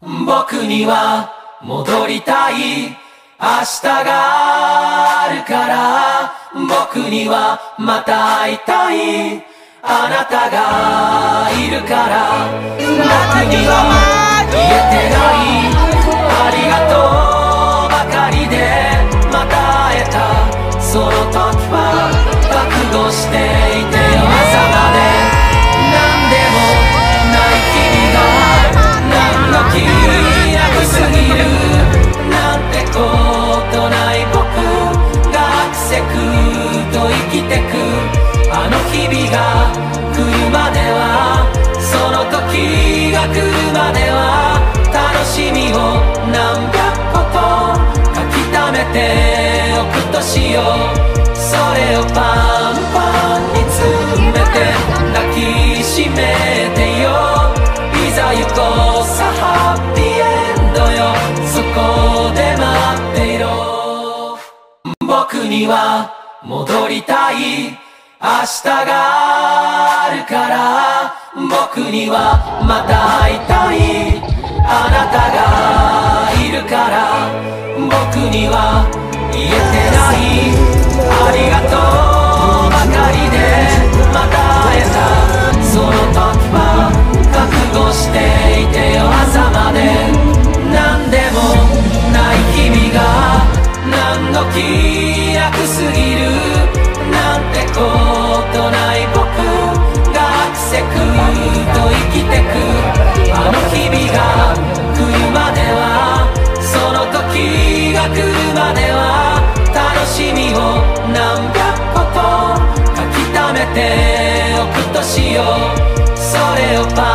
僕には戻りたい明日があるから、僕にはまた会いたいあなたがいるから、僕には言えてないありがとうばかりで、また会えたその時は覚悟していてよ、朝まで何でもない日々が何の気なくすぎるなんてことない僕がアクセクと生きてく、あの日々が来るまでは、その時が来るまでは、楽しみを何百個と書き溜めておくとしよう。それをパンパンに詰めて抱きしめてよ、いざ行こうさハッピーエンドよ、そこで待っていろ。僕には戻りたい明日があるから、僕にはまた会いたいあなたがいるから、僕には言えてないありがとうばかりで、また会えたその時は覚悟していてよ、朝まで何でもない日々が何の気なくすぎるなんてことない僕がアクセクと生きてく、あの日々が来るまでは、その時が来るまでは、楽しみを何百個と書き溜めておくとしよう。それを